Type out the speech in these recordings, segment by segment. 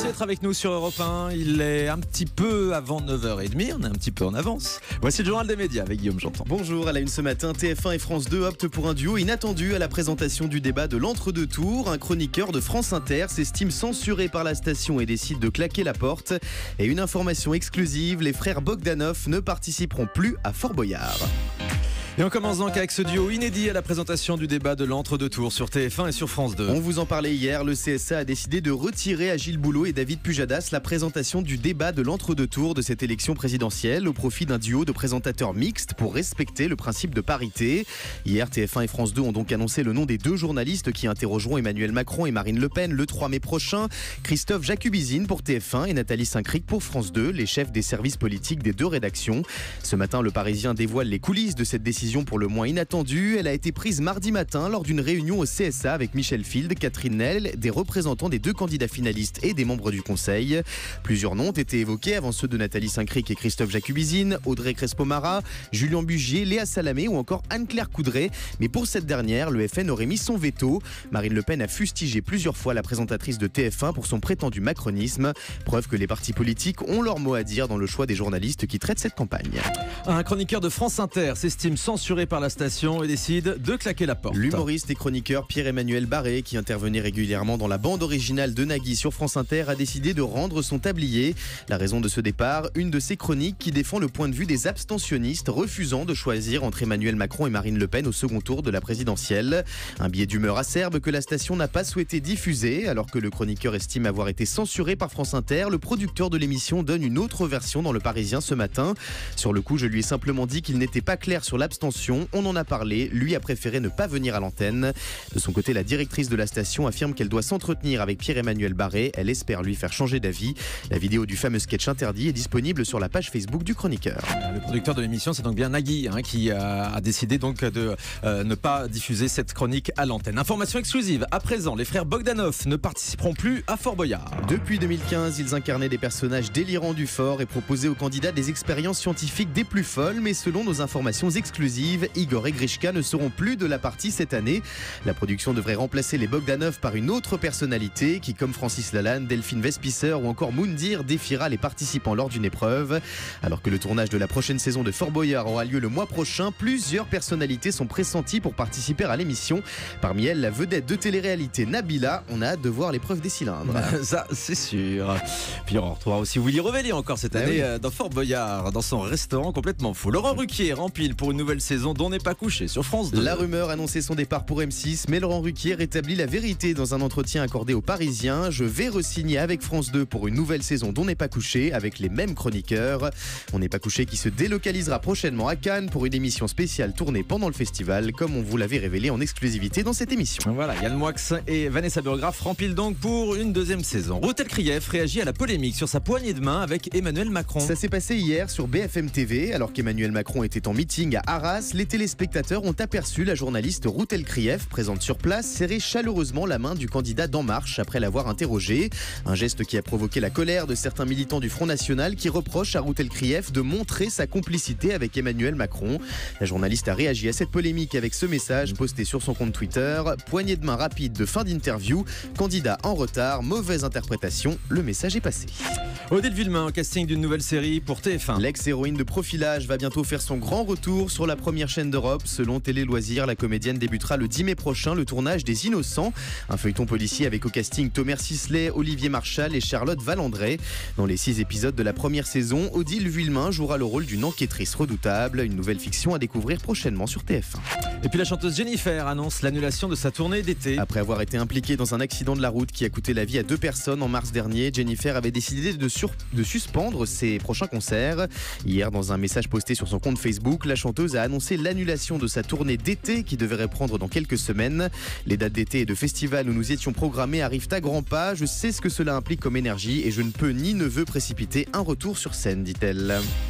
Merci d'être avec nous sur Europe 1. Il est un petit peu avant 9h30, on est un petit peu en avance. Voici le journal des médias avec Guillaume Janton. Bonjour, à la une ce matin, TF1 et France 2 optent pour un duo inattendu à la présentation du débat de l'entre-deux tours. Un chroniqueur de France Inter s'estime censuré par la station et décide de claquer la porte. Et une information exclusive, les frères Bogdanov ne participeront plus à Fort Boyard. Et on commence donc avec ce duo inédit à la présentation du débat de l'entre-deux tours sur TF1 et sur France 2. On vous en parlait hier, le CSA a décidé de retirer à Gilles Boulot et David Pujadas la présentation du débat de l'entre-deux tours de cette élection présidentielle au profit d'un duo de présentateurs mixtes pour respecter le principe de parité. Hier, TF1 et France 2 ont donc annoncé le nom des deux journalistes qui interrogeront Emmanuel Macron et Marine Le Pen le 3 mai prochain. Christophe Jacubizine pour TF1 et Nathalie Saint-Cric pour France 2, les chefs des services politiques des deux rédactions. Ce matin, le Parisien dévoile les coulisses de cette décision pour le moins inattendue. Elle a été prise mardi matin lors d'une réunion au CSA avec Michel Field, Catherine Nel, des représentants des deux candidats finalistes et des membres du Conseil. Plusieurs noms ont été évoqués avant ceux de Nathalie Saint-Cric et Christophe Jacubizine, Audrey Crespo-Mara, Julien Bugier, Léa Salamé ou encore Anne-Claire Coudray. Mais pour cette dernière, le FN aurait mis son veto. Marine Le Pen a fustigé plusieurs fois la présentatrice de TF1 pour son prétendu macronisme. Preuve que les partis politiques ont leur mot à dire dans le choix des journalistes qui traitent cette campagne. Un chroniqueur de France Inter s'estime censuré par la station et décide de claquer la porte. L'humoriste et chroniqueur Pierre-Emmanuel Barré, qui intervenait régulièrement dans la bande originale de Nagui sur France Inter, a décidé de rendre son tablier. La raison de ce départ, une de ses chroniques qui défend le point de vue des abstentionnistes refusant de choisir entre Emmanuel Macron et Marine Le Pen au second tour de la présidentielle. Un billet d'humeur acerbe que la station n'a pas souhaité diffuser. Alors que le chroniqueur estime avoir été censuré par France Inter, le producteur de l'émission donne une autre version dans Le Parisien ce matin. Sur le coup, je lui ai simplement dit qu'il n'était pas clair sur l'abstention. On en a parlé, lui a préféré ne pas venir à l'antenne. De son côté, la directrice de la station affirme qu'elle doit s'entretenir avec Pierre-Emmanuel Barré. Elle espère lui faire changer d'avis. La vidéo du fameux sketch interdit est disponible sur la page Facebook du chroniqueur. Le producteur de l'émission, c'est donc bien Nagui qui a décidé donc de ne pas diffuser cette chronique à l'antenne. Information exclusive, à présent, les frères Bogdanov ne participeront plus à Fort Boyard. Depuis 2015, ils incarnaient des personnages délirants du fort et proposaient aux candidats des expériences scientifiques des plus folles. Mais selon nos informations exclusives, Igor et Grishka ne seront plus de la partie cette année. La production devrait remplacer les Bogdanov par une autre personnalité qui, comme Francis Lalanne, Delphine Vespicer ou encore Moundir, défiera les participants lors d'une épreuve. Alors que le tournage de la prochaine saison de Fort Boyard aura lieu le mois prochain, plusieurs personnalités sont pressenties pour participer à l'émission. Parmi elles, la vedette de télé-réalité Nabila. On a hâte de voir l'épreuve des cylindres. Ça, c'est sûr. Puis on retrouvera aussi Willy Revelli encore cette année dans Fort Boyard, dans son restaurant complètement fou. Laurent Ruquier rempile pour une nouvelle saison dont n'est pas couché sur France 2. La rumeur annonçait son départ pour M6, mais Laurent Ruquier rétablit la vérité dans un entretien accordé aux Parisiens. Je vais re-signer avec France 2 pour une nouvelle saison dont n'est pas couché, avec les mêmes chroniqueurs. On n'est pas couché qui se délocalisera prochainement à Cannes pour une émission spéciale tournée pendant le festival, comme on vous l'avait révélé en exclusivité dans cette émission. Voilà, Yann Moix et Vanessa Burgraff remplissent donc pour une deuxième saison. Ruth Elkrief réagit à la polémique sur sa poignée de main avec Emmanuel Macron. Ça s'est passé hier sur BFM TV, alors qu'Emmanuel Macron était en meeting à Arras. Les téléspectateurs ont aperçu la journaliste Ruth Elkrief, présente sur place, serrer chaleureusement la main du candidat d'En Marche après l'avoir interrogé. Un geste qui a provoqué la colère de certains militants du Front National qui reprochent à Ruth Elkrief de montrer sa complicité avec Emmanuel Macron. La journaliste a réagi à cette polémique avec ce message posté sur son compte Twitter. Poignée de main rapide de fin d'interview, candidat en retard, mauvaise interprétation, le message est passé. Odile Villemain au casting d'une nouvelle série pour TF1. L'ex-héroïne de Profilage va bientôt faire son grand retour sur la première chaîne d'Europe. Selon Télé Loisirs, la comédienne débutera le 10 mai prochain le tournage des Innocents, un feuilleton policier avec au casting Thomas Sisley, Olivier Marchal et Charlotte Valandré. Dans les 6 épisodes de la première saison, Odile Villemain jouera le rôle d'une enquêtrice redoutable, une nouvelle fiction à découvrir prochainement sur TF1. Et puis la chanteuse Jennifer annonce l'annulation de sa tournée d'été. Après avoir été impliquée dans un accident de la route qui a coûté la vie à 2 personnes en mars dernier, Jennifer avait décidé de suspendre ses prochains concerts. Hier, dans un message posté sur son compte Facebook, la chanteuse a annoncé l'annulation de sa tournée d'été qui devait reprendre dans quelques semaines. Les dates d'été et de festivals où nous étions programmés arrivent à grands pas. Je sais ce que cela implique comme énergie et je ne peux ni ne veux précipiter un retour sur scène, dit-elle.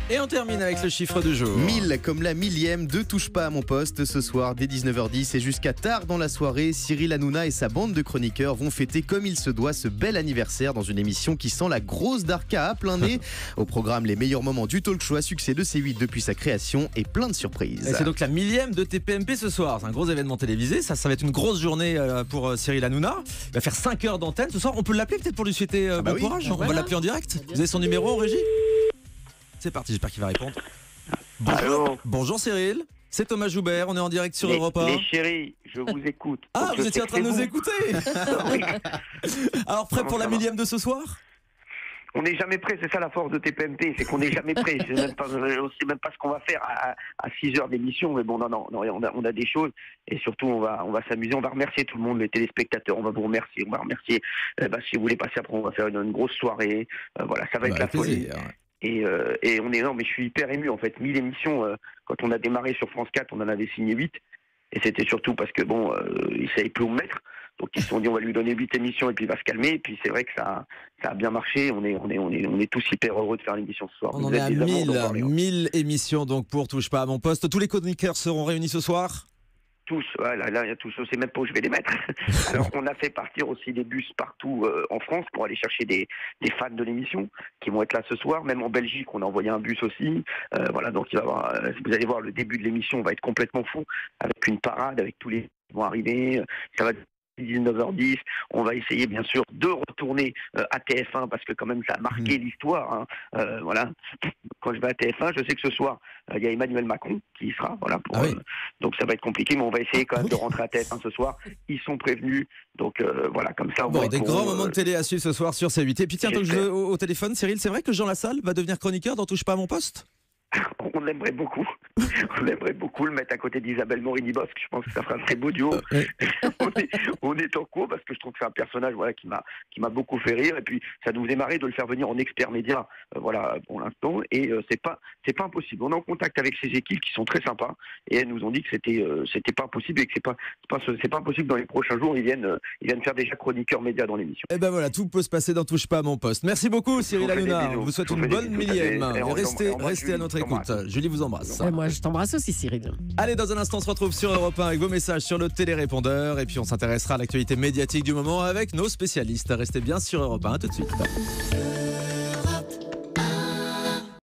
Et on termine avec le chiffre du jour. 1000 comme la millième de Touche pas à mon poste. Ce soir dès 19h10 et jusqu'à tard dans la soirée, Cyril Hanouna et sa bande de chroniqueurs vont fêter comme il se doit ce bel anniversaire dans une émission qui sent la grosse darka à plein nez. Au programme, les meilleurs moments du talk show à succès de C8 depuis sa création et plein de surprises. Et c'est donc la millième de TPMP ce soir. C'est un gros événement télévisé. Ça va être une grosse journée pour Cyril Hanouna. Il va faire 5 heures d'antenne ce soir. On peut l'appeler peut-être pour lui souhaiter bon courage. On va l'appeler en direct. Vous avez son numéro en régie ? C'est parti, j'espère qu'il va répondre. Bonjour Cyril, c'est Thomas Joubert, on est en direct sur Europe 1. Les chéris, je vous écoute. Ah, vous étiez en train de nous écouter. Alors prêt pour la millième de ce soir ? On n'est jamais prêt, c'est ça la force de TPMP, c'est qu'on n'est jamais prêt. On ne sait même pas ce qu'on va faire à 6 heures d'émission, mais bon, non, on a des choses et surtout on va s'amuser, on va remercier tout le monde, les téléspectateurs, on va vous remercier, si vous voulez passer après, on va faire une grosse soirée, voilà, ça va être la folie. Et mais je suis hyper ému en fait. 1000 émissions, quand on a démarré sur France 4, on en avait signé 8. Et c'était surtout parce que ils savaient plus où me mettre. Donc ils se sont dit on va lui donner 8 émissions et puis il va se calmer. Et puis c'est vrai que ça a bien marché. On est tous hyper heureux de faire l'émission ce soir. On en est à 1000 émissions donc pour Touche pas à mon poste. Tous les chroniqueurs seront réunis ce soir ? Tous, là, il y a tous, je sais même pas où je vais les mettre. Alors, on a fait partir aussi des bus partout en France pour aller chercher des fans de l'émission qui vont être là ce soir. Même en Belgique, on a envoyé un bus aussi. Voilà, donc il va y avoir, vous allez voir, le début de l'émission va être complètement fou avec une parade, avec tous les qui vont arriver. Ça va être 19h10, on va essayer bien sûr de retourner à TF1 parce que quand même ça a marqué l'histoire. Voilà. Quand je vais à TF1, je sais que ce soir il y a Emmanuel Macron qui y sera. Voilà. Donc ça va être compliqué, mais on va essayer quand même de rentrer à TF1 ce soir. Ils sont prévenus, donc voilà, comme ça. Des grands moments de télé à suivre ce soir sur C8. Et puis tiens, tant que je veux au téléphone, Cyril, c'est vrai que Jean Lassalle va devenir chroniqueur dans Touche pas à mon poste ? On aimerait beaucoup. On aimerait beaucoup le mettre à côté d'Isabelle Morini-Bosque. Je pense que ça fera un très beau duo. On est en cours parce que je trouve que c'est un personnage qui m'a beaucoup fait rire. Et puis ça nous est marré de le faire venir en expert média pour l'instant. Et c'est pas impossible. On est en contact avec ces équipes qui sont très sympas et elles nous ont dit que c'était pas possible et que c'est pas possible dans les prochains jours. Ils viennent faire déjà chroniqueur média dans l'émission. Et ben voilà, tout peut se passer dans Touche pas à mon poste. Merci beaucoup Cyril Hanouna. On vous souhaite une bonne millième. Restez à notre écoute. Julie vous embrasse. Et moi je t'embrasse aussi Cyril. Allez, dans un instant on se retrouve sur Europe 1 avec vos messages sur le télérépondeur et puis on s'intéressera à l'actualité médiatique du moment avec nos spécialistes. Restez bien sur Europe 1, à tout de suite.